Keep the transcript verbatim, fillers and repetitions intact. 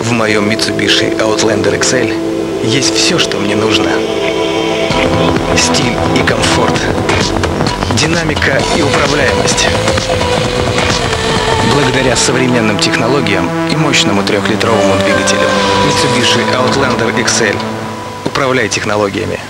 В моем Mitsubishi Outlander икс эль есть все, что мне нужно. Стиль и комфорт, динамика и управляемость. Благодаря современным технологиям и мощному трехлитровому двигателю Mitsubishi Outlander икс эль. Управляй технологиями.